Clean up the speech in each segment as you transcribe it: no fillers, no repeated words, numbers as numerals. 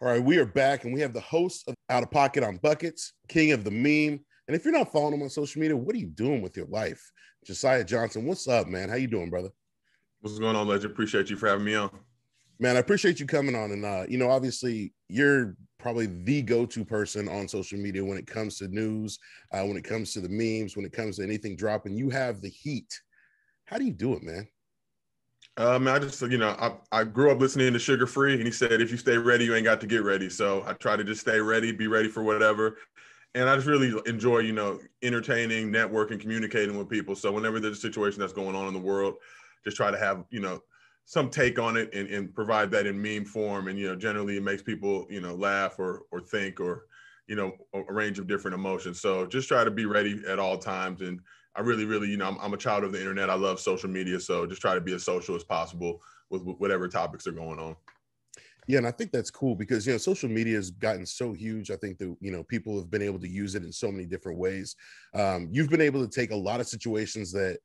All right, we are back, and we have the host of Out of Pocket on Buckets, king of the meme. And if you're not following him on social media, what are you doing with your life? Josiah Johnson, what's up, man? How you doing, brother? What's going on, Legend? Appreciate you for having me on. Man, I appreciate you coming on. And, obviously, you're probably the go-to person on social media when it comes to news, when it comes to the memes, when it comes to anything dropping. You have the heat. How do you do it, man? I grew up listening to Sugar Free, and he said, if you stay ready, you ain't got to get ready. So I try to just stay ready, be ready for whatever. And I just really enjoy, entertaining, networking, communicating with people. So whenever there's a situation that's going on in the world, just try to have, some take on it and provide that in meme form. And, generally it makes people, laugh or think or, a range of different emotions. So just try to be ready at all times. And I really, I'm a child of the internet. I love social media. So just try to be as social as possible with whatever topics are going on. Yeah, and I think that's cool because, social media has gotten so huge. I think that, people have been able to use it in so many different ways. You've been able to take a lot of situations that,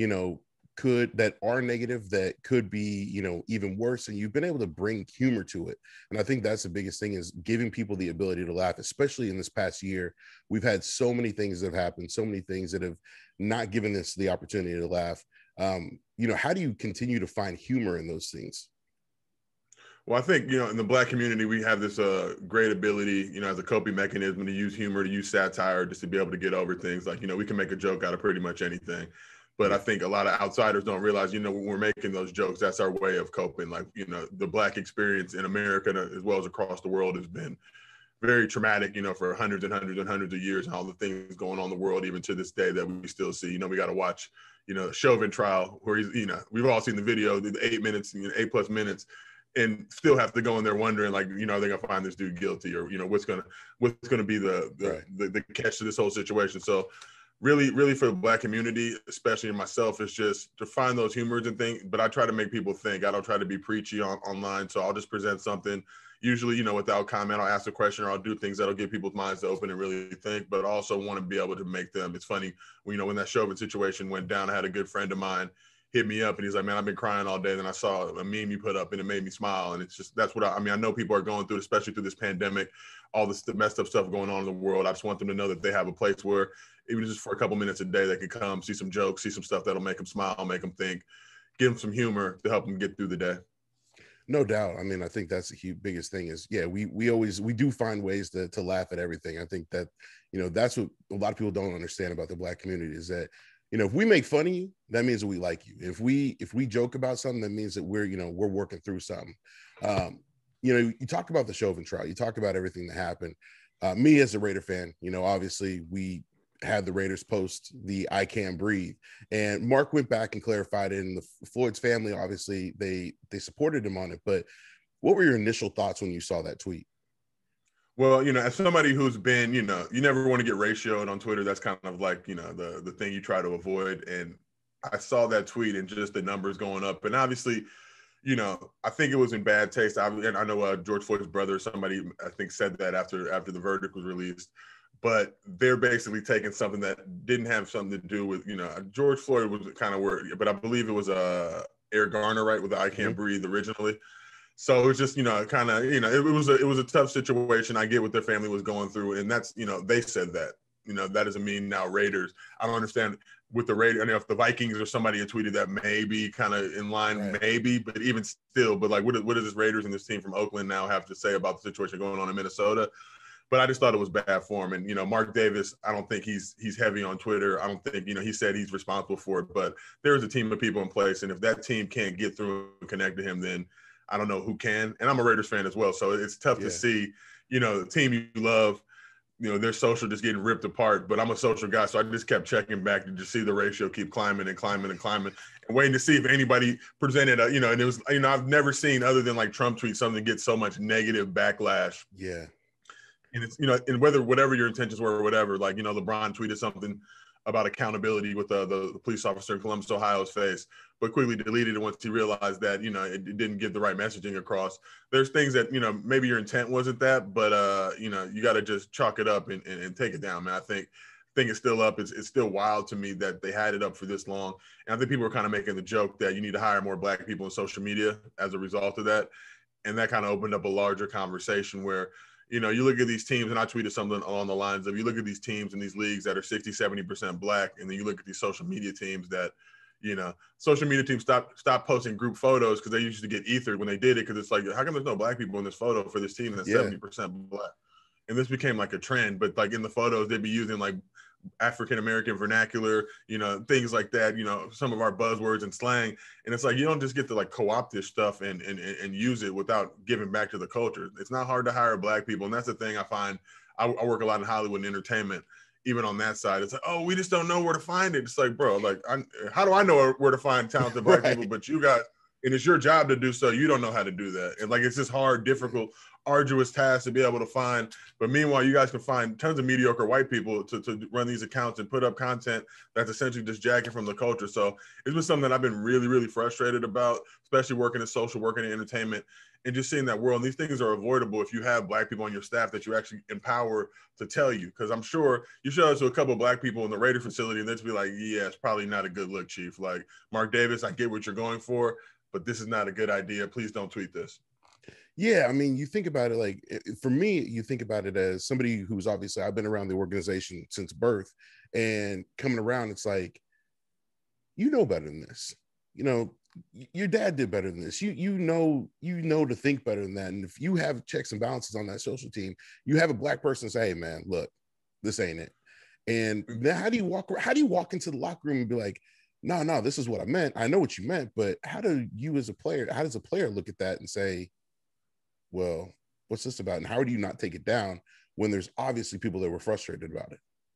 that are negative, that could be, even worse. And you've been able to bring humor to it. And I think that's the biggest thing, is giving people the ability to laugh, especially in this past year. We've had so many things that have happened, so many things that have not given us the opportunity to laugh. How do you continue to find humor in those things? Well, I think, in the Black community, we have this great ability, as a coping mechanism, to use humor, to use satire, just to be able to get over things. Like, we can make a joke out of pretty much anything. But I think a lot of outsiders don't realize, when we're making those jokes, that's our way of coping. Like, the Black experience in America, as well as across the world, has been very traumatic, for hundreds and hundreds and hundreds of years, and all the things going on in the world, even to this day, that we still see. We got to watch, Chauvin trial, where he's, we've all seen the video, the 8 minutes, 8+ minutes, and still have to go in there wondering, like, are they gonna find this dude guilty, or what's gonna be the catch to this whole situation. So really for the Black community, especially in myself, is just to find those humors and things. But I try to make people think. I don't try to be preachy online. So I'll just present something, usually, without comment. I'll ask a question, or I'll do things that'll get people's minds to open and really think, but also want to be able to make them. It's funny, when that Chauvin situation went down, I had a good friend of mine hit me up, and he's like, man, I've been crying all day. Then I saw a meme you put up, and it made me smile. And it's just, that's what I know people are going through, especially through this pandemic, all this messed up stuff going on in the world. I just want them to know that they have a place where, even just for a couple minutes a day, they could come, see some jokes, see some stuff that'll make them smile, make them think, give them some humor to help them get through the day. No doubt. I mean, I think that's the biggest thing is, we do find ways to laugh at everything. I think that, that's what a lot of people don't understand about the Black community, is that, if we make fun of you, that means that we like you. If we joke about something, that means that we're working through something. You talked about the Chauvin trial. You talked about everything that happened. Me as a Raider fan, obviously we had the Raiders post the "I Can't Breathe," and Mark went back and clarified it. And the Floyd's family, obviously, they supported him on it. But what were your initial thoughts when you saw that tweet? Well, as somebody who's been, you never want to get ratioed on Twitter. That's kind of like, the thing you try to avoid. And I saw that tweet and just the numbers going up. And obviously, I think it was in bad taste. And I know George Floyd's brother, somebody I think said that after the verdict was released. But they're basically taking something that didn't have something to do with, George Floyd was kind of worried, but I believe it was Eric Garner, right, with the "I Can't Breathe" originally. So it was just, kind of, it was a tough situation. I get what their family was going through. And that's, they said that, that doesn't mean now Raiders. I don't understand with the Raiders. I know if the Vikings or somebody had tweeted that, maybe kind of in line, right. Maybe, but even still, but like, what does this Raiders and this team from Oakland now have to say about the situation going on in Minnesota? But I just thought it was bad form. And, Mark Davis, I don't think he's heavy on Twitter. I don't think, he said he's responsible for it, but there's a team of people in place. And if that team can't get through and connect to him, then I don't know who can. And I'm a Raiders fan as well. So it's tough to see, the team you love, their social just getting ripped apart. But I'm a social guy. So I just kept checking back to just see the ratio keep climbing and climbing and climbing, and waiting to see if anybody presented and it was, I've never seen, other than like Trump tweet, something get so much negative backlash. Yeah. And it's, and whatever your intentions were or whatever, like, LeBron tweeted something about accountability with the police officer in Columbus, Ohio's face, but quickly deleted it once he realized that, it didn't give the right messaging across. There's things that, maybe your intent wasn't that, but, you got to just chalk it up and take it down, man. I think it's still up. It's still wild to me that they had it up for this long. And I think people are kind of making the joke that you need to hire more Black people in social media as a result of that. And that kind of opened up a larger conversation where, you know, you look at these teams, and I tweeted something along the lines of, you look at these teams in these leagues that are 60, 70% black, and then you look at these social media teams that, you know, social media teams stop posting group photos because they used to get ethered when they did it, because it's like, how come there's no black people in this photo for this team that's 70% black? And this became like a trend, but like in the photos, they'd be using like African-American vernacular, you know, things like that, you know, some of our buzzwords and slang. And it's like, you don't just get to like co-opt this stuff and use it without giving back to the culture. It's not hard to hire black people. And that's the thing I find. I work a lot in Hollywood and entertainment. Even on that side, it's like, oh, we just don't know where to find it. It's like, bro, like, how do I know where to find talented black people? But you got, and it's your job to do so. You don't know how to do that. And like, it's just hard, difficult, arduous task to be able to find. But meanwhile, you guys can find tons of mediocre white people to run these accounts and put up content that's essentially just jacking from the culture. So it's been something that I've been really, really frustrated about, especially working in social, working in entertainment, and just seeing that world. And these things are avoidable if you have black people on your staff that you actually empower to tell you. Because I'm sure you show it to a couple of black people in the Raider facility and they'd be like, yeah, it's probably not a good look, Chief. Like, Mark Davis, I get what you're going for, but this is not a good idea. Please don't tweet this. Yeah, I mean, you think about it, like, for me, you think about it as somebody who's obviously, I've been around the organization since birth, and coming around, it's like, you know better than this. You know, your dad did better than this. You know to think better than that. And if you have checks and balances on that social team, you have a black person say, hey man, look, this ain't it. And then how do you walk into the locker room and be like, no, this is what I meant. I know what you meant, but how does a player look at that and say, well, what's this about? And how do you not take it down when there's obviously people that were frustrated about it?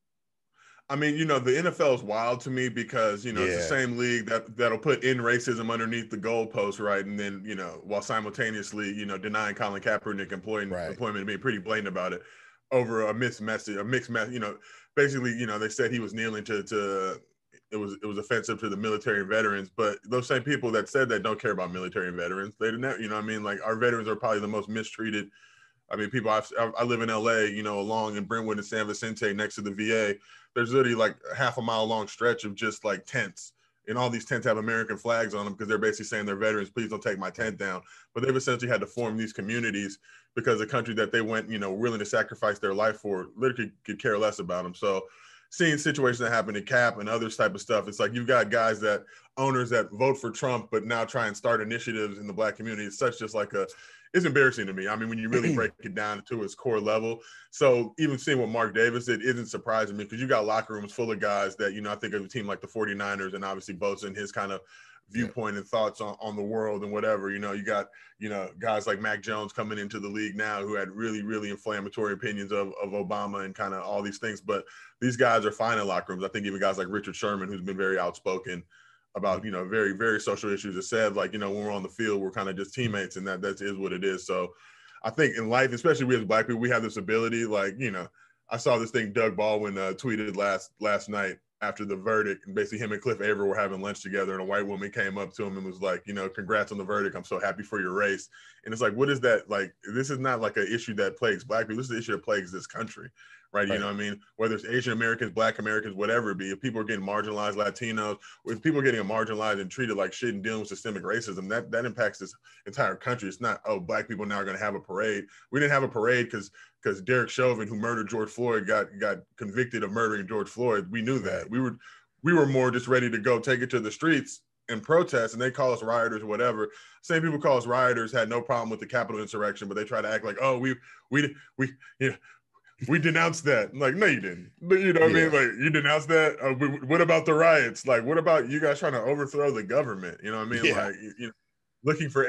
I mean, you know, the NFL is wild to me because, you know, it's the same league that'll put in racism underneath the goalpost, right? And then, you know, while simultaneously, you know, denying Colin Kaepernick employment and being pretty blatant about it over a mixed message, you know, basically, you know, they said he was kneeling to it was offensive to the military and veterans, but those same people that said that don't care about military and veterans. They didn't, you know what I mean? Like, our veterans are probably the most mistreated. I mean, people, I live in LA, you know, along in Brentwood and San Vicente next to the VA. There's literally like a half a mile long stretch of just like tents. And all these tents have American flags on them because they're basically saying they're veterans, please don't take my tent down. But they've essentially had to form these communities because the country that they went, you know, willing to sacrifice their life for literally could care less about them. So seeing situations that happen in Cap and others type of stuff, it's like you've got guys that owners that vote for Trump, but now try and start initiatives in the black community. It's such just like it's embarrassing to me. I mean, when you really break it down to its core level. So even seeing what Mark Davis did isn't surprising me because you got locker rooms full of guys that, you know, I think of a team like the 49ers and obviously boasting his kind of viewpoint and thoughts on the world and whatever. You know, you got, you know, guys like Mac Jones coming into the league now who had really, really inflammatory opinions of Obama and kind of all these things. But these guys are fine in locker rooms. I think even guys like Richard Sherman, who's been very outspoken about, you know, very, very social issues, have said, like, you know, when we're on the field, we're kind of just teammates, and that is what it is. So I think in life, especially we as black people, we have this ability, like, you know, I saw this thing Doug Baldwin tweeted last night after the verdict, and basically him and Cliff Aver were having lunch together, and a white woman came up to him and was like, you know, congrats on the verdict. I'm so happy for your race. And it's like, what is that? Like, this is not like an issue that plagues black people. This is an issue that plagues this country. Right. You know what I mean? Whether it's Asian Americans, Black Americans, whatever it be, if people are getting marginalized, Latinos, if people are getting marginalized and treated like shit and dealing with systemic racism, that impacts this entire country. It's not, oh, black people now are going to have a parade. We didn't have a parade because Derek Chauvin, who murdered George Floyd, got convicted of murdering George Floyd. We knew that. We were more just ready to go take it to the streets and protest, and they call us rioters or whatever. Same people call us rioters had no problem with the Capitol insurrection, but they try to act like, oh, we you know, we denounced that. I'm like, no, you didn't. You know what I mean? Like, you denounced that. What about the riots? Like, what about you guys trying to overthrow the government? You know what I mean? Like, you know, looking for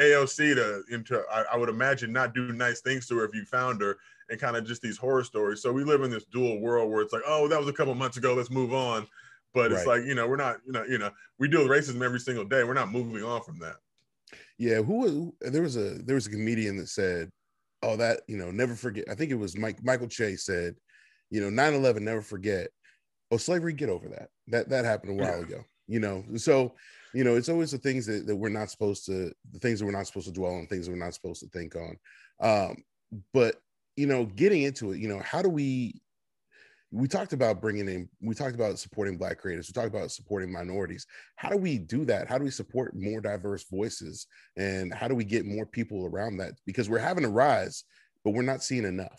AOC I would imagine, not do nice things to her if you found her, and kind of just these horror stories. So we live in this dual world where it's like, oh, that was a couple months ago, let's move on. But it's like, you know, we're not, you know, we deal with racism every single day. We're not moving on from that. Yeah. There was a comedian that said, oh, that, you know, never forget. I think it was Michael Che said, you know, 9/11, never forget. Oh, slavery, get over that. That happened a while ago, you know. So, you know, it's always the things that we're not supposed to, the things that we're not supposed to dwell on, things that we're not supposed to think on. But, you know, getting into it, you know, how do we we talked about supporting Black creators. We talked about supporting minorities. How do we do that? How do we support more diverse voices? And how do we get more people around that? Because we're having a rise, but we're not seeing enough.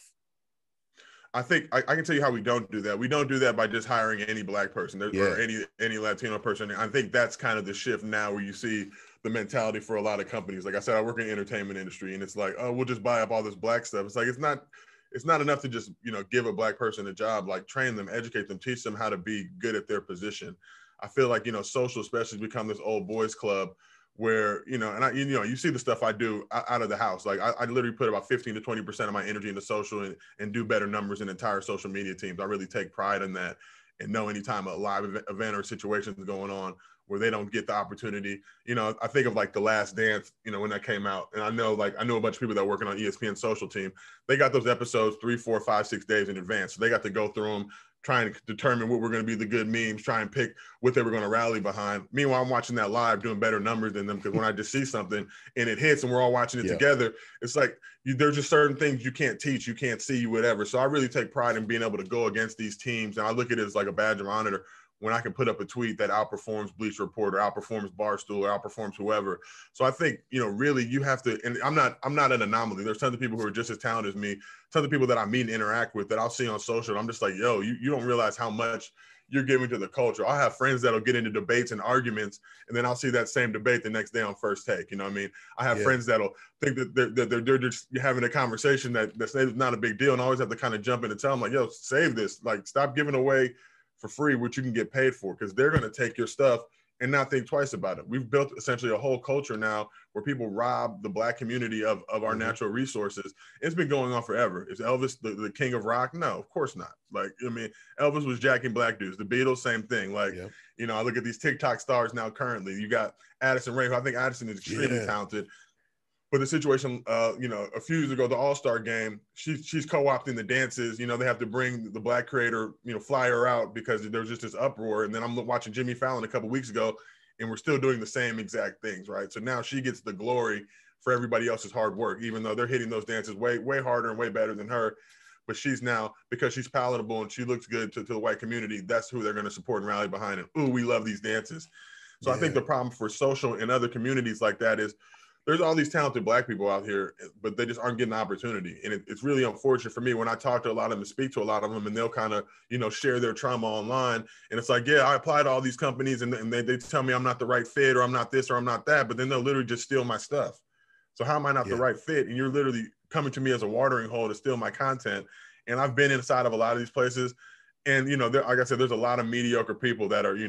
I think I can tell you how we don't do that. We don't do that by just hiring any Black person or any Latino person. I think that's kind of the shift now, where you see the mentality for a lot of companies. Like I said, I work in the entertainment industry, and it's like, oh, we'll just buy up all this Black stuff. It's like, it's not enough to just, give a Black person a job. Like, train them, educate them, teach them how to be good at their position. I feel like, social especially become this old boys club where, and you see the stuff I do out of the house. Like, I literally put about 15 to 20% of my energy into social and do better numbers in entire social media teams. I really take pride in that, and know anytime a live event or situation is going on where they don't get the opportunity. I think of like The Last Dance, when that came out, and I know a bunch of people that are working on ESPN social team. They got those episodes 3, 4, 5, 6 days in advance. So they got to go through them, trying to determine what were going to be the good memes, try and pick what they were going to rally behind. Meanwhile, I'm watching that live, doing better numbers than them, because when I just see something and it hits and we're all watching it together, it's like, there's just certain things you can't teach, you can't see, whatever. So I really take pride in being able to go against these teams, and I look at it as like a badge of honor when I can put up a tweet that outperforms Bleacher Report or outperforms Barstool or outperforms whoever. So I think, really you have to, and I'm not an anomaly. There's tons of people who are just as talented as me, tons of people that I meet and interact with that I'll see on social. And I'm just like, yo, you don't realize how much you're giving to the culture. I'll have friends that'll get into debates and arguments, and then I'll see that same debate the next day on First Take. You know what I mean? I have friends that'll think that they're just having a conversation that's not a big deal, and I always have to kind of jump in and tell them, like, yo, save this. Like, stop giving away for free what you can get paid for, because they're going to take your stuff and not think twice about it. We've built essentially a whole culture now where people rob the Black community of our natural resources. It's been going on forever. Is Elvis the king of rock? No, of course not. Like, Elvis was jacking Black dudes. The Beatles, same thing. Like, I look at these TikTok stars now currently. You got Addison Rae, who I think Addison is extremely talented. But the situation, a few years ago, the All-Star game, she's co-opting the dances. They have to bring the Black creator, fly her out because there's just this uproar. And then I'm watching Jimmy Fallon a couple weeks ago, and we're still doing the same exact things, right? So now she gets the glory for everybody else's hard work, even though they're hitting those dances way, way harder and way better than her. But she's now, because she's palatable and she looks good to the white community, that's who they're going to support and rally behind. And, ooh, we love these dances. So I think the problem for social and other communities like that is, there's all these talented Black people out here, but they just aren't getting the opportunity. And it's really unfortunate for me when I talk to a lot of them and speak to a lot of them, and they'll kind of, share their trauma online. And it's like, yeah, I apply to all these companies and they tell me I'm not the right fit, or I'm not this, or I'm not that, but then they'll literally just steal my stuff. So how am I not the right fit? And you're literally coming to me as a watering hole to steal my content. And I've been inside of a lot of these places. And, like I said, there's a lot of mediocre people that are,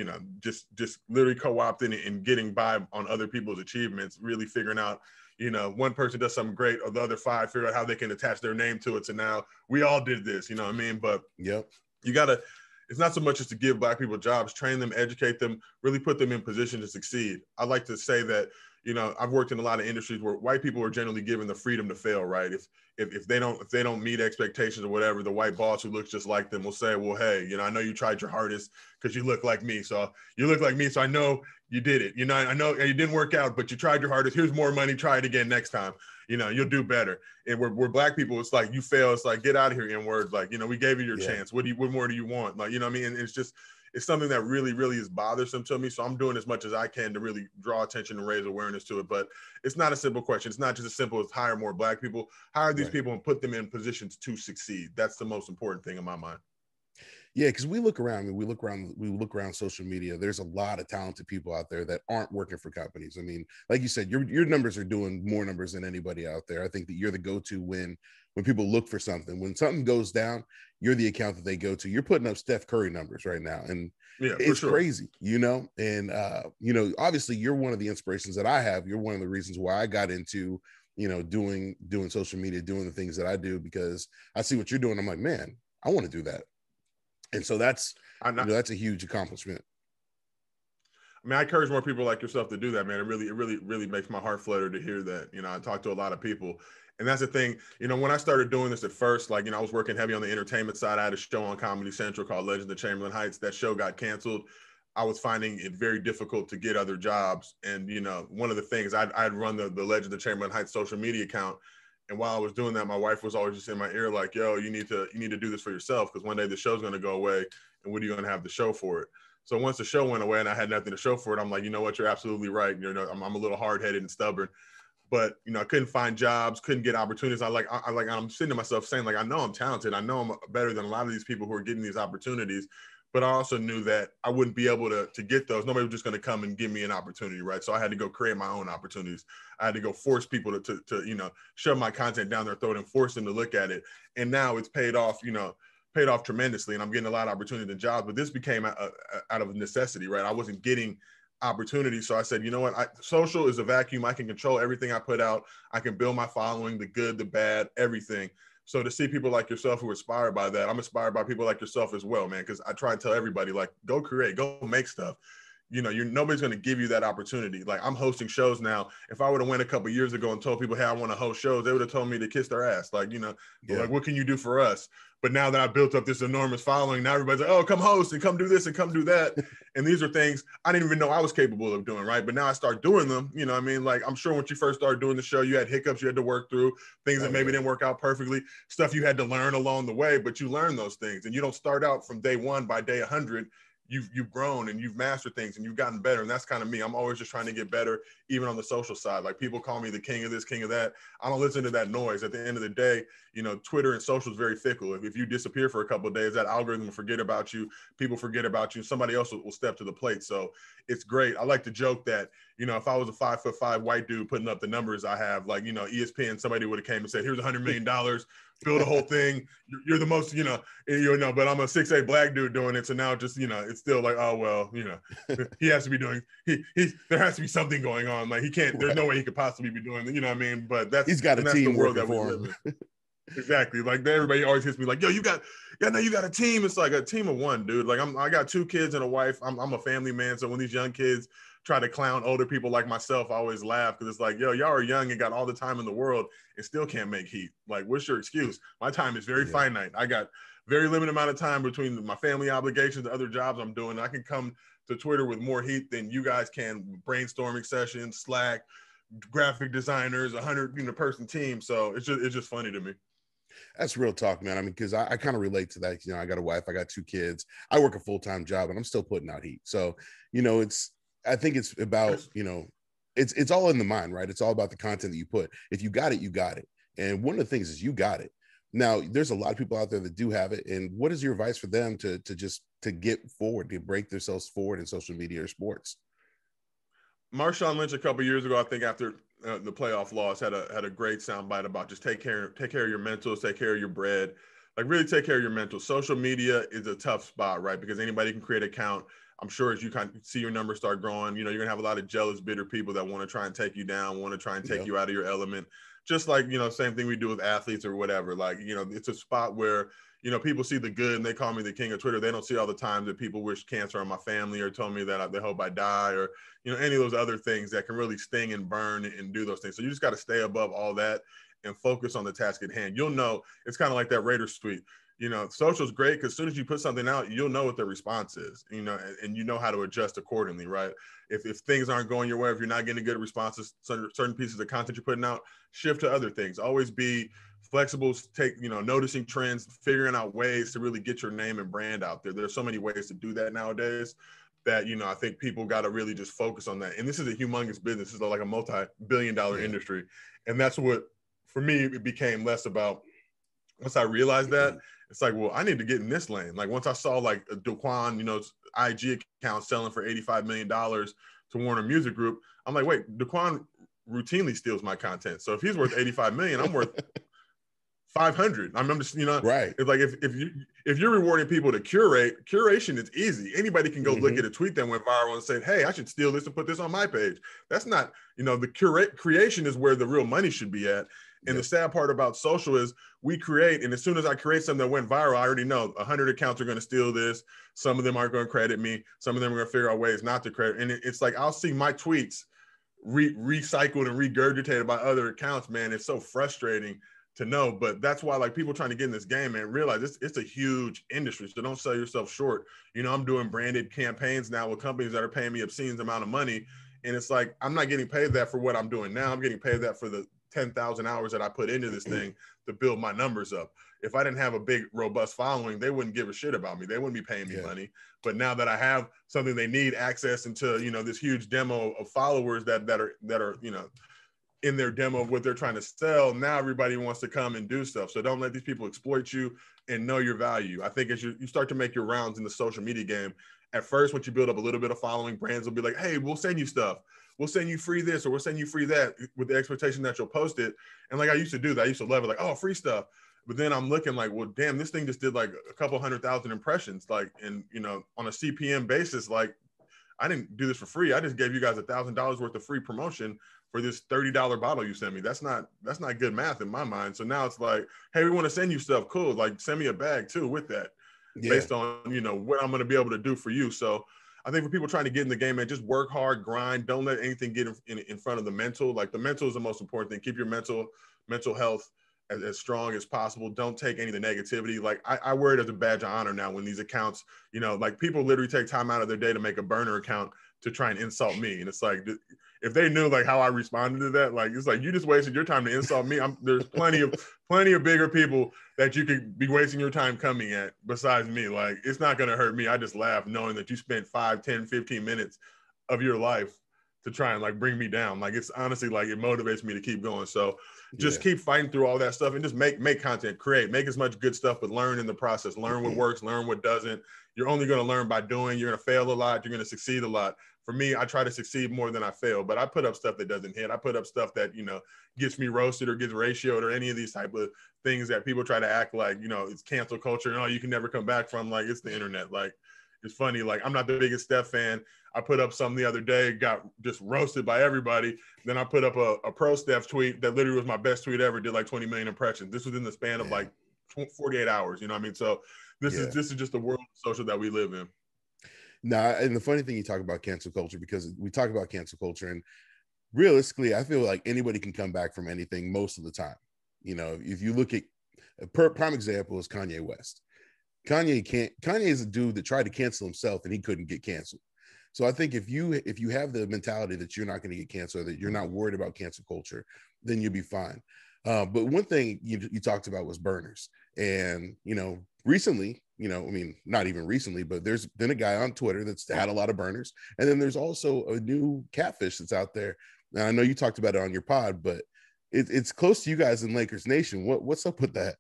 just literally co-opting and getting by on other people's achievements, really figuring out, one person does something great, or the other 5 figure out how they can attach their name to it. So now we all did this, you know what I mean? But you gotta, it's not so much as to give Black people jobs, train them, educate them, really put them in position to succeed. I like to say that, I've worked in a lot of industries where white people are generally given the freedom to fail, right? If they don't meet expectations or whatever, the white boss who looks just like them will say, well, hey, I know you tried your hardest because you look like me. So I know you did it. I know you didn't work out, but you tried your hardest. Here's more money. Try it again next time. You'll do better. And we're Black people. It's like, you fail. It's like, get out of here, N-word. Like, we gave you your chance. What more do you want? Like, what I mean? And it's something that really, really is bothersome to me. So I'm doing as much as I can to really draw attention and raise awareness to it. But it's not a simple question. It's not just as simple as hire more Black people. Hire these people and put them in positions to succeed. That's the most important thing in my mind. Yeah, because we look around social media. There's a lot of talented people out there that aren't working for companies. I mean, like you said, your numbers are doing more numbers than anybody out there. I think that you're the go-to when people look for something. When something goes down, you're the account that they go to. You're putting up Steph Curry numbers right now, and it's crazy, And obviously, you're one of the inspirations that I have. You're one of the reasons why I got into doing social media, doing the things that I do, because I see what you're doing. I'm like, man, I want to do that. And so that's a huge accomplishment. I mean, I encourage more people like yourself to do that, man. It really makes my heart flutter to hear that. I talk to a lot of people, and that's the thing. When I started doing this at first, like, I was working heavy on the entertainment side. I had a show on Comedy Central called Legends of Chamberlain Heights. That show got canceled. I was finding it very difficult to get other jobs. And, one of the things I'd run the Legends of Chamberlain Heights social media account. And while I was doing that, my wife was always just in my ear, like, yo, you need to do this for yourself, because one day the show's going to go away, and what are you going to have the show for it? So once the show went away and I had nothing to show for it, I'm like, you know what, you're absolutely right. You know, I'm a little hard-headed and stubborn, but I couldn't find jobs, couldn't get opportunities. I'm sitting to myself saying, like, I know I'm talented. I know I'm better than a lot of these people who are getting these opportunities, but I also knew that I wouldn't be able to get those. Nobody was just going to come and give me an opportunity, right? So I had to go create my own opportunities. I had to go force people to shove my content down their throat and force them to look at it. And now it's paid off tremendously, and I'm getting a lot of opportunity and jobs. But this became out of necessity, right? I wasn't getting opportunity. So I said, you know what? Social is a vacuum. I can control everything I put out. I can build my following, the good, the bad, everything. So to see people like yourself who are inspired by that, I'm inspired by people like yourself as well, man. Because I try and tell everybody, like, go create, go make stuff. Nobody's going to give you that opportunity. Like, I'm hosting shows now. If I would have went a couple years ago and told people, hey, I want to host shows, they would have told me to kiss their ass. Like, like, what can you do for us? But now that I built up this enormous following, now everybody's like, oh, come host and come do this and come do that. And these are things I didn't even know I was capable of doing, right? But now I start doing them. You know what I mean? Like, I'm sure when you first started doing the show, you had hiccups you had to work through, things that maybe didn't work out perfectly, stuff you had to learn along the way, but you learn those things. And you don't start out from day one. By day 100, you've grown and you've mastered things and you've gotten better. And that's kind of me. I'm always just trying to get better, even on the social side. Like, people call me the king of this, king of that. I don't listen to that noise. At the end of the day, Twitter and social is very fickle. If you disappear for a couple of days, that algorithm will forget about you. People forget about you. Somebody else will step to the plate. So it's great. I like to joke that, if I was a 5'5" white dude putting up the numbers I have, like, ESPN, somebody would have came and said, here's $100 million, build a whole thing. You're the most, but I'm a 6'8" black dude doing it. So now just, it's still like, oh, well, he has to be doing, there has to be something going on. Like, he can't, there's no way he could possibly be doing, you know what I mean? But he's got a team the world working that we for live him. in. Exactly. Like, everybody always hits me like, yo, you got a team. It's like a team of one, dude. Like, I got 2 kids and a wife. I'm a family man. So when these young kids try to clown older people like myself, I always laugh, because it's like, yo, y'all are young and got all the time in the world and still can't make heat. Like, what's your excuse? My time is very finite. I got very limited amount of time between my family obligations and other jobs I'm doing. I can come to Twitter with more heat than you guys can. Brainstorming sessions, Slack, graphic designers, 100 person team. So it's just funny to me. That's real talk, man. I mean, because I kind of relate to that. I got a wife, I got 2 kids, I work a full-time job, and I'm still putting out heat. So, I think it's about, it's all in the mind, right? It's all about the content that you put. If you got it, you got it. And one of the things is you got it. Now, there's a lot of people out there that do have it. And what is your advice for them to get forward, to break themselves forward in social media or sports? Marshawn Lynch a couple years ago, I think after the playoff loss, had a great soundbite about just take care of your mentals, take care of your bread, like, really take care of your mental. Social media is a tough spot, right? Because anybody can create an account. I'm sure as you kind of see your numbers start growing, you're gonna have a lot of jealous, bitter people that want to try and take you down, want to try and take you out of your element. Just like, same thing we do with athletes or whatever. Like, it's a spot where, people see the good and they call me the king of Twitter. They don't see all the times that people wish cancer on my family or told me that they hope I die, or, any of those other things that can really sting and burn and do those things. So you just got to stay above all that and focus on the task at hand. You'll know. It's kind of like that Raiders tweet. Social is great because as soon as you put something out, you'll know what the response is, and you know how to adjust accordingly, right? If things aren't going your way, if you're not getting good responses, certain pieces of content you're putting out, shift to other things. Always be flexible, noticing trends, figuring out ways to really get your name and brand out there. There's so many ways to do that nowadays that, I think people got to really just focus on that. And this is a humongous business. It's like a multi-billion-dollar industry. And that's what, for me, it became less about. Once I realized that, it's like, well, I need to get in this lane. Like, once I saw like a Daquan, IG account selling for $85 million to Warner Music Group, I'm like, wait, Daquan routinely steals my content. So if he's worth 85 million, I'm worth 500. I'm just, right. It's like, if you're rewarding people to curation is easy. Anybody can go look at a tweet that went viral and say, hey, I should steal this and put this on my page. That's not, the creation is where the real money should be at. And the sad part about social is we create, and as soon as I create something that went viral, I already know 100 accounts are going to steal this. Some of them aren't going to credit me. Some of them are going to figure out ways not to credit. And it's like, I'll see my tweets recycled and regurgitated by other accounts, man. It's so frustrating to know, but that's why, like, people trying to get in this game, man, realize it's a huge industry. So don't sell yourself short. I'm doing branded campaigns now with companies that are paying me obscene amount of money. And it's like, I'm not getting paid that for what I'm doing now. I'm getting paid that for the 10,000 hours that I put into this thing to build my numbers up. If I didn't have a big, robust following, they wouldn't give a shit about me. They wouldn't be paying me money. But now that I have something they need access into, you know, this huge demo of followers that are, you know, in their demo of what they're trying to sell, now everybody wants to come and do stuff. So don't let these people exploit you, and know your value. I think as you start to make your rounds in the social media game, at first, once you build up a little bit of following, brands will be like, hey, we'll send you stuff. We'll send you free this, or we'll send you free that, with the expectation that you'll post it. And like I used to do that, I used to love it, like, oh, free stuff. But then I'm looking like, well, damn, this thing just did like a couple 100,000 impressions. Like, and, you know, on a CPM basis, like, I didn't do this for free. I just gave you guys $1,000 worth of free promotion for this $30 bottle you sent me. That's not good math in my mind. So now it's like, hey, we want to send you stuff. Cool. Like, send me a bag too with that, based on, you know, what I'm going to be able to do for you. So I think for people trying to get in the game, man, just work hard, grind. Don't let anything get in front of the mental. Like, the mental is the most important thing. Keep your mental health as strong as possible. Don't take any of the negativity. Like, I wear it as a badge of honor now when these accounts, you know, like, people literally take time out of their day to make a burner account to try and insult me. And it's like, if they knew like how I responded to that, like, it's like, you just wasted your time to insult me. There's plenty of bigger people that you could be wasting your time coming at besides me. Like, it's not going to hurt me. I just laugh knowing that you spent 5, 10, 15 minutes of your life to try and like bring me down. Like, it's honestly like, it motivates me to keep going. So just keep fighting through all that stuff, and just make content, make as much good stuff, but learn in the process. Learn what works, learn what doesn't. You're only going to learn by doing. You're going to fail a lot. You're going to succeed a lot. For me, I try to succeed more than I fail, but I put up stuff that doesn't hit. I put up stuff that, you know, gets me roasted or gets ratioed, or any of these type of things that people try to act like, you know, it's cancel culture and, oh, you can never come back from. Like, it's the internet. Like, it's funny. Like, I'm not the biggest Steph fan. I put up something the other day, got just roasted by everybody. Then I put up a pro Steph tweet that literally was my best tweet ever, did like 20 million impressions. This was in the span of like 48 hours. You know what I mean? So this is just the world of social that we live in. Nah, and the funny thing, you talk about cancel culture, because we talk about cancel culture, and realistically, I feel like anybody can come back from anything most of the time. You know, if you look at a prime example is Kanye West. Kanye is a dude that tried to cancel himself and he couldn't get canceled. So I think if you have the mentality that you're not going to get canceled, that you're not worried about cancel culture, then you'll be fine. But one thing you talked about was burners. And, you know, recently, you know, I mean, not even recently, but there's been a guy on Twitter that's had a lot of burners. And then there's also a new catfish that's out there. Now, I know you talked about it on your pod, but it's close to you guys in Lakers Nation. What's up with that?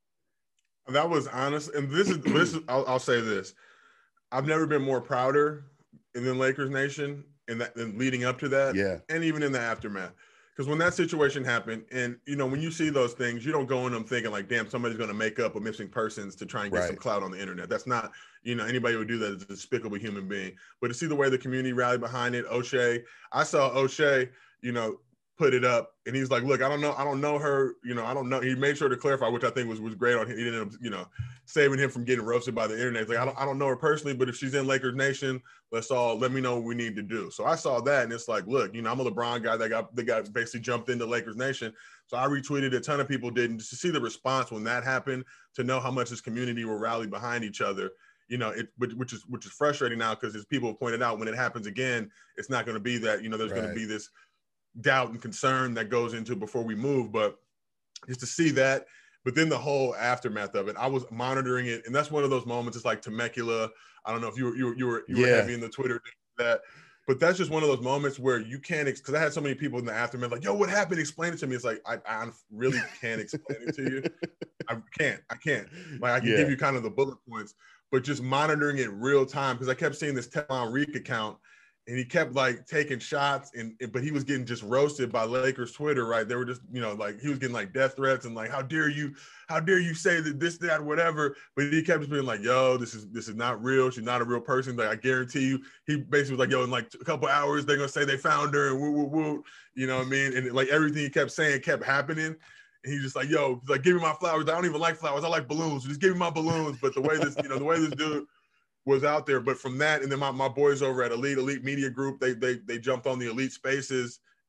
That was honest. And this is I'll say this. I've never been more prouder than Lakers Nation in that, and leading up to that. Yeah. And even in the aftermath. Because when that situation happened, and, you know, when you see those things, you don't go in them thinking like, damn, somebody's going to make up a missing persons to try and get some clout on the internet. That's not, you know, anybody who would do that is a despicable human being. But to see the way the community rallied behind it, I saw O'Shea, you know, put it up, and he's like, look, I don't know her, you know, I don't know. He made sure to clarify, which I think was great on him. He didn't, you know, saving him from getting roasted by the internet. He's like, I don't know her personally, but if she's in Lakers Nation, let me know what we need to do. So I saw that, and it's like, look, you know, I'm a LeBron guy that got basically jumped into Lakers Nation. So I retweeted, a ton of people did, and just to see the response when that happened, to know how much this community will rally behind each other, you know, which is frustrating now, because as people have pointed out, when it happens again, it's not going to be that, you know, there's going to be this doubt and concern that goes into before we move. But just to see that, but then the whole aftermath of it, I was monitoring it, and that's one of those moments. It's like Temecula. I don't know if you were heavy in the Twitter that, but that's just one of those moments where you can't, because I had so many people in the aftermath like, yo, what happened? Explain it to me. It's like, I really can't explain it to you. I can't. Like, I can give you kind of the bullet points, but just monitoring it real time, because I kept seeing this Teflon Reek account, and he kept like taking shots, but he was getting just roasted by Lakers Twitter, right? They were just, you know, like, he was getting like death threats and like, how dare you say that this, that, whatever. But he kept just being like, yo, this is not real. She's not a real person. Like, I guarantee you. He basically was like, yo, in like a couple hours, they're gonna say they found her and woo, woo, woo. You know what I mean? And like, everything he kept saying kept happening. And he's just like, yo, he's like, give me my flowers. I don't even like flowers. I like balloons. Just give me my balloons. But the way this dude was out there. But from that, and then my boys over at Elite Media Group, they jumped on the Elite Spaces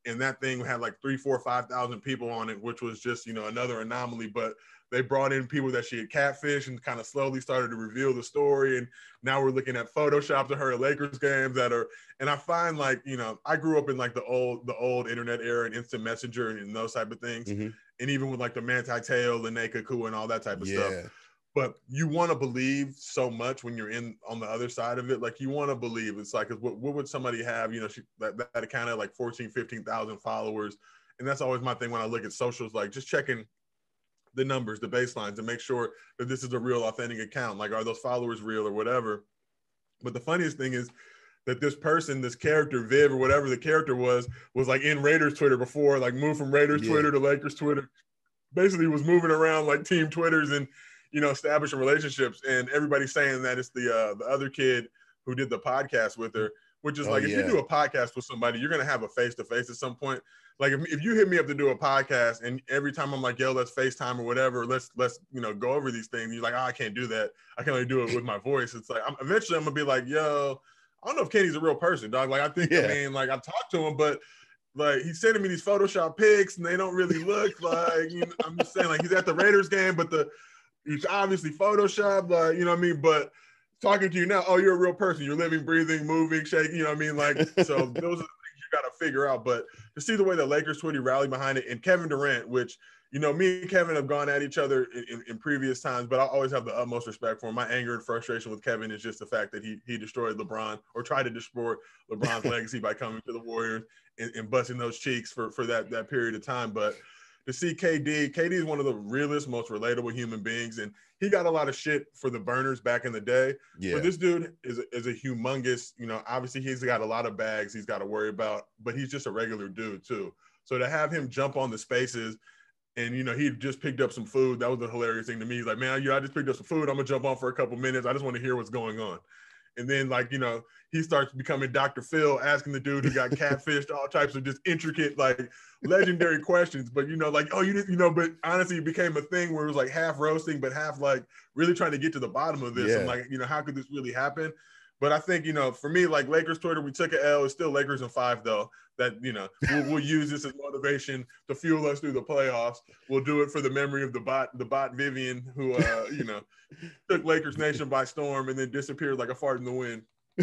and that thing had like 3, 4, 5,000 people on it, which was just, you know, another anomaly. But they brought in people that she had catfished and kind of slowly started to reveal the story. And now we're looking at Photoshops of her at Lakers games that are, and I find like, you know, I grew up in like the old internet era and instant messenger and those type of things. Mm-hmm. And even with like the Manti Te'o, Lene Kekua and all that type of stuff. Yeah. But you want to believe so much when you're on the other side of it. Like you want to believe it's like, what would somebody have, you know, that account had like 14, 15,000 followers. And that's always my thing when I look at socials, like just checking the numbers, the baselines to make sure that this is a real authentic account. Like, are those followers real or whatever? But the funniest thing is that this person, this character, Viv or whatever the character was like in Raiders Twitter before, like moved from Raiders Twitter to Lakers Twitter. Basically was moving around like team Twitters and, you know, establishing relationships. And everybody's saying that it's the other kid who did the podcast with her, which is like, if you do a podcast with somebody, you're going to have a face-to-face at some point. Like if you hit me up to do a podcast and every time I'm like, yo, let's FaceTime or whatever, let's, you know, go over these things. You're like, oh, I can't do that. I can only do it with my voice. It's like, eventually I'm gonna be like, yo, I don't know if Kenny's a real person, dog. Like, I think, I mean, like I talked to him, but like he's sending me these Photoshop pics and they don't really look like, you know, I'm just saying like he's at the Raiders game, but it's obviously Photoshop, like, you know what I mean? But talking to you now, oh, you're a real person. You're living, breathing, moving, shaking, you know what I mean? Like, so those are got to figure out. But to see the way that Lakers Twitter rallied behind it, and Kevin Durant, which, you know, me and Kevin have gone at each other in previous times, but I always have the utmost respect for him. My anger and frustration with Kevin is just the fact that he destroyed LeBron, or tried to destroy LeBron's legacy by coming to the Warriors and busting those cheeks for that period of time. But to see KD is one of the realest, most relatable human beings, and he got a lot of shit for the burners back in the day. Yeah. But this dude is a humongous, you know, obviously he's got a lot of bags he's got to worry about, but he's just a regular dude too. So to have him jump on the spaces and, you know, he just picked up some food, that was a hilarious thing to me. He's like, man, I just picked up some food. I'm gonna jump on for a couple minutes. I just want to hear what's going on. And then, like, you know, he starts becoming Dr. Phil, asking the dude who got catfished all types of just intricate, like, legendary questions. But, you know, like, oh, you didn't, you know, but honestly, it became a thing where it was like half roasting, but half like really trying to get to the bottom of this. And like, you know, how could this really happen? But I think, you know, for me, like Lakers Twitter, we took an L. It's still Lakers in 5, though. That, you know, we'll use this as motivation to fuel us through the playoffs. We'll do it for the memory of the bot Vivian, who, you know, took Lakers Nation by storm and then disappeared like a fart in the wind.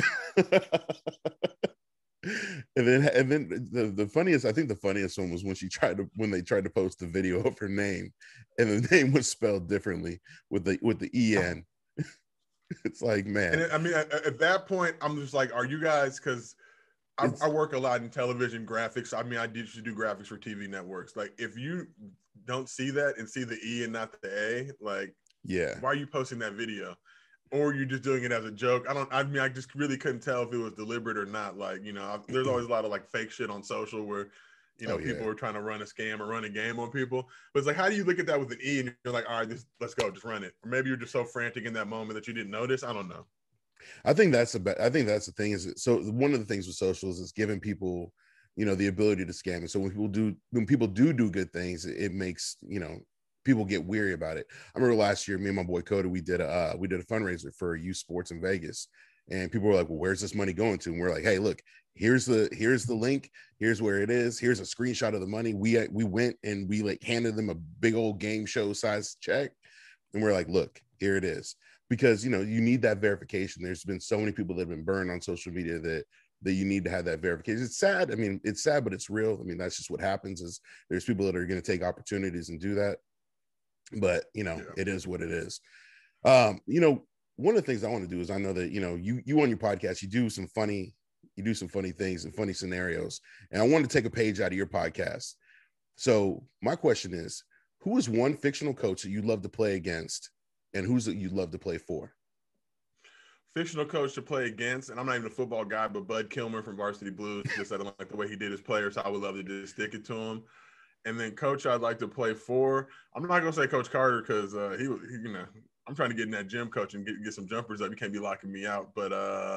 and then the funniest, I think the funniest one was when they tried to post the video of her name, and the name was spelled differently with the EN. It's like, man. And I mean, at that point, I'm just like, are you guys, because I work a lot in television graphics. I mean, I used to do graphics for TV networks. Like, if you don't see that and see the E and not the A, like, yeah, why are you posting that video? Or you're just doing it as a joke? I mean, I just really couldn't tell if it was deliberate or not. Like, you know, there's always a lot of like fake shit on social where, you know, people are trying to run a scam or run a game on people. But it's like, how do you look at that with an E and you're like, all right, let's go, just run it? Or maybe you're just so frantic in that moment that you didn't notice. I don't know. I think that's the thing is, so one of the things with socials is giving people, you know, the ability to scam. And so when people do good things, it makes, you know, people get weary about it. I remember last year, me and my boy Coda, we did a fundraiser for youth sports in Vegas, and people were like, well, where's this money going to? And we're like, hey, look, here's the link, here's where it is, here's a screenshot of the money. We went and we like handed them a big old game show size check, and we're like, look, here it is. Because, you know, you need that verification. There's been so many people that have been burned on social media that you need to have that verification. It's sad. I mean, it's sad, but it's real. I mean, that's just what happens, is there's people that are going to take opportunities and do that. But, you know, It is what it is. You know, one of the things I want to do is, I know that, you know, you on your podcast, you do some funny things and funny scenarios. And I want to take a page out of your podcast. So my question is, who is one fictional coach that you'd love to play against? And who's that you'd love to play for? Fictional coach to play against, and I'm not even a football guy, but Bud Kilmer from Varsity Blues, just I don't like the way he did his players, so I would love to just stick it to him. And then coach I'd like to play for, I'm not going to say Coach Carter, because he, you know, I'm trying to get in that gym, coach, and get some jumpers up. You can't be locking me out. But,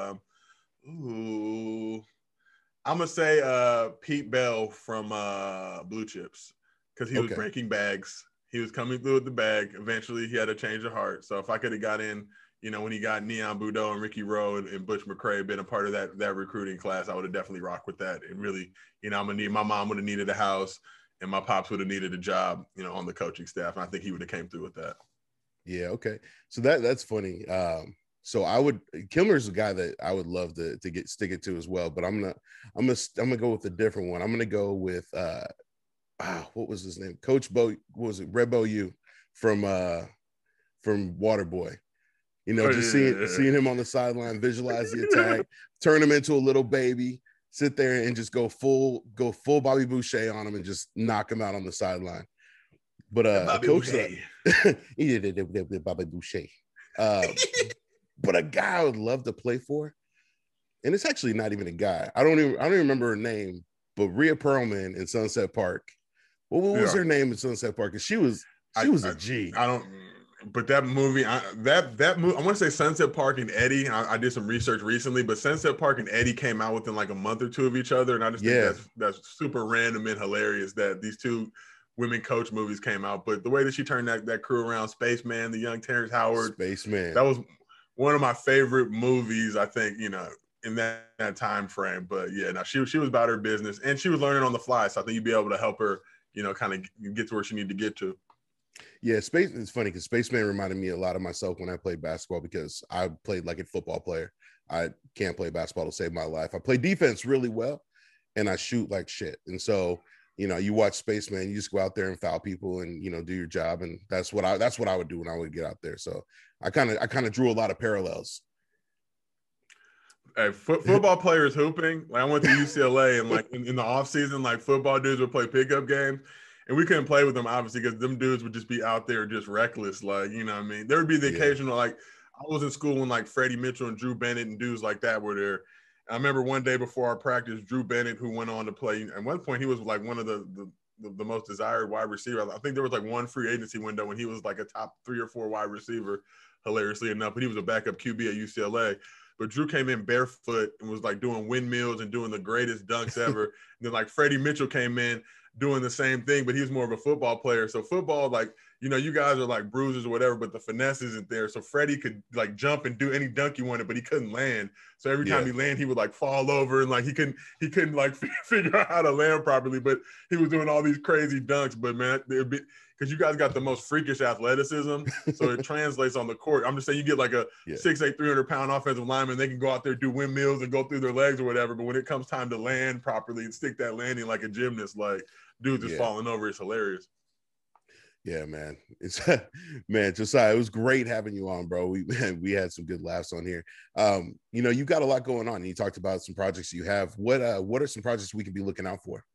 I'm going to say Pete Bell from Blue Chips, because he was breaking bags. He was coming through with the bag. Eventually, he had a change of heart. So if I could have got in, you know, when he got Neon Budo and Ricky Rowe and Butch McRae been a part of that recruiting class, I would have definitely rocked with that. And really, you know, my mom would have needed a house and my pops would have needed a job, you know, on the coaching staff. And I think he would have came through with that. Yeah. Okay. So that's funny. So Kilmer's a guy that I would love to stick it to as well, but I'm gonna go with a different one. I'm gonna go with what was his name? Coach Bo, what was it? Red Bo U from Waterboy. You know, just seeing him on the sideline, visualize the attack, turn him into a little baby, sit there and just go full Bobby Boucher on him and just knock him out on the sideline. But a coach he did Bobby Boucher. But a guy I would love to play for, and it's actually not even a guy. I don't even remember her name, but Rhea Perlman in Sunset Park. What was her name in Sunset Park? Because she was a G. But that movie, that movie, I want to say Sunset Park and Eddie. I did some research recently, but Sunset Park and Eddie came out within like a month or two of each other, and I just think that's super random and hilarious that these two women coach movies came out. But the way that she turned that crew around, Spaceman, the young Terrence Howard, Spaceman, that was one of my favorite movies, I think, you know, in that time frame. But yeah, now she was about her business and she was learning on the fly. So I think you'd be able to help her, you know, kind of get to where she needed to get to. Yeah, it's funny because Spaceman reminded me a lot of myself when I played basketball because I played like a football player. I can't play basketball to save my life. I play defense really well and I shoot like shit. And so, you know, you watch Spaceman, you just go out there and foul people and, you know, do your job. And that's what I would do when I would get out there. So I kind of drew a lot of parallels. Hey, football players hooping. Like I went to UCLA and like in the off season, like football dudes would play pickup games. And we couldn't play with them, obviously, because them dudes would just be out there just reckless. Like, you know what I mean? There would be the occasional, like, I was in school when, like, Freddie Mitchell and Drew Bennett and dudes like that were there. And I remember one day before our practice, Drew Bennett, who went on to play, at one point, he was, like, one of the most desired wide receiver. I think there was, like, one free agency window when he was, like, a top 3 or 4 wide receiver, hilariously enough. But he was a backup QB at UCLA. But Drew came in barefoot and was, like, doing windmills and doing the greatest dunks ever. And then, like, Freddie Mitchell came in doing the same thing, but he's more of a football player. So football, like, you know, you guys are like bruisers or whatever, but the finesse isn't there. So Freddie could like jump and do any dunk he wanted, but he couldn't land. So every time he landed, he would like fall over and like he couldn't like figure out how to land properly, but he was doing all these crazy dunks. But man, it'd be, because you guys got the most freakish athleticism, so it translates on the court. I'm just saying you get like a 6'8", 300-pound offensive lineman, they can go out there, do windmills and go through their legs or whatever, but when it comes time to land properly and stick that landing like a gymnast, like dudes just falling over, it's hilarious. Yeah, man. It's man, Josiah, it was great having you on, bro. We had some good laughs on here. You know, you've got a lot going on. You talked about some projects you have. What are some projects we can be looking out for?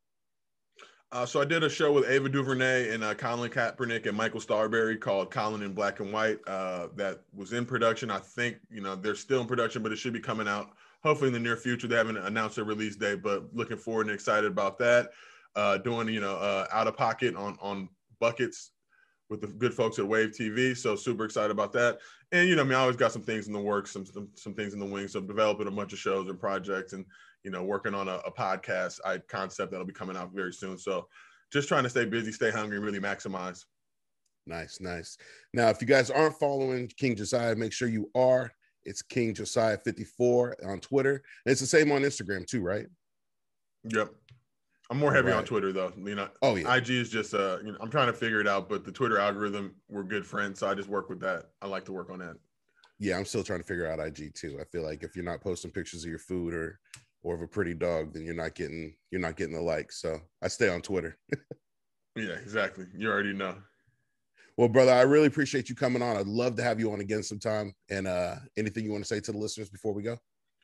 So I did a show with Ava DuVernay and Colin Kaepernick and Michael Starberry called Colin in Black and White that was in production. I think, you know, they're still in production, but it should be coming out hopefully in the near future. They haven't announced a release date, but looking forward and excited about that. Doing, you know, Out of Pocket on Buckets with the good folks at Wave TV. So super excited about that. And, you know, I mean, I always got some things in the works, some things in the wings. So developing a bunch of shows and projects and, you know, working on a podcast concept that'll be coming out very soon. So just trying to stay busy, stay hungry, and really maximize. Nice. Now, if you guys aren't following King Josiah, make sure you are. It's King Josiah 54 on Twitter. And it's the same on Instagram too, right? Yep. I'm more heavy on Twitter though. You know, IG is just, you know, I'm trying to figure it out, but the Twitter algorithm, we're good friends. So I just work with that. I like to work on that. Yeah. I'm still trying to figure out IG too. I feel like if you're not posting pictures of your food or of a pretty dog, then you're not getting the likes. So I stay on Twitter. Yeah, exactly. You already know. Well, brother, I really appreciate you coming on. I'd love to have you on again sometime. And anything you want to say to the listeners before we go?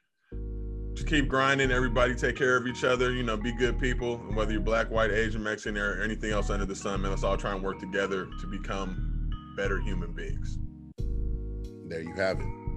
Just keep grinding. Everybody take care of each other. You know, be good people. And whether you're black, white, Asian, Mexican, or anything else under the sun, man, let's all try and work together to become better human beings. There you have it.